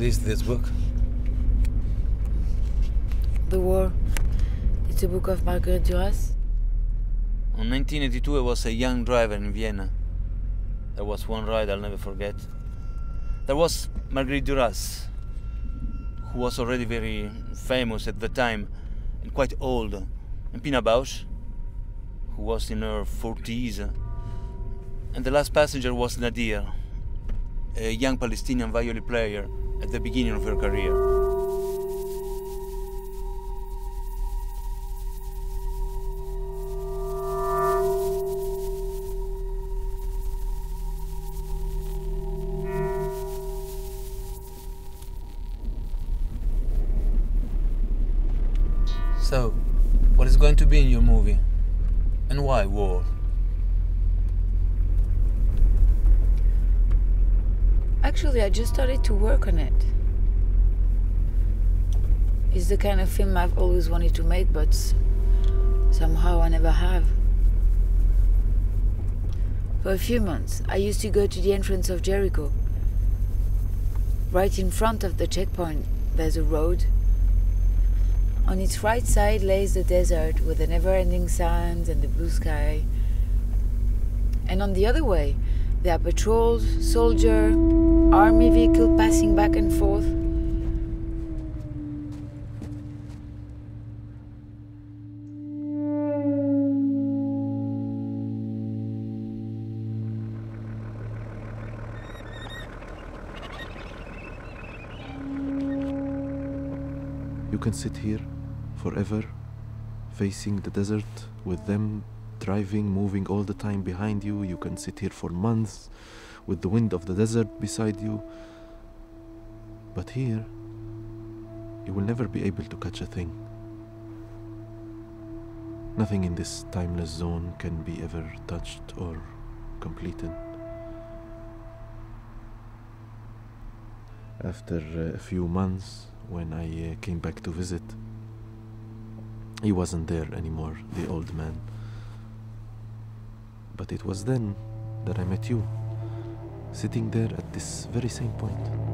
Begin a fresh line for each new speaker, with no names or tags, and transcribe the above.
is this book?
The War. It's a book of Marguerite Duras.
In 1982, I was a young driver in Vienna. There was one ride I'll never forget. There was Marguerite Duras, who was already very famous at the time and quite old, and Pina Bausch, who was in her 40s, and the last passenger was Nadir, a young Palestinian violin player at the beginning of her career. So, what is going to be in your movie? And why war?
Actually, I just started to work on it. It's the kind of film I've always wanted to make, but somehow I never have. For a few months, I used to go to the entrance of Jericho. Right in front of the checkpoint, there's a road. On its right side lays the desert with the never-ending sands and the blue sky. And on the other way, there are patrols, soldiers, army vehicles passing back and forth.
You can sit here forever, facing the desert with them driving, moving all the time behind you. You can sit here for months with the wind of the desert beside you. But here, you will never be able to catch a thing. Nothing in this timeless zone can be ever touched or completed. After a few months, when I came back to visit, he wasn't there anymore, the old man. But it was then that I met you, sitting there at this very same point.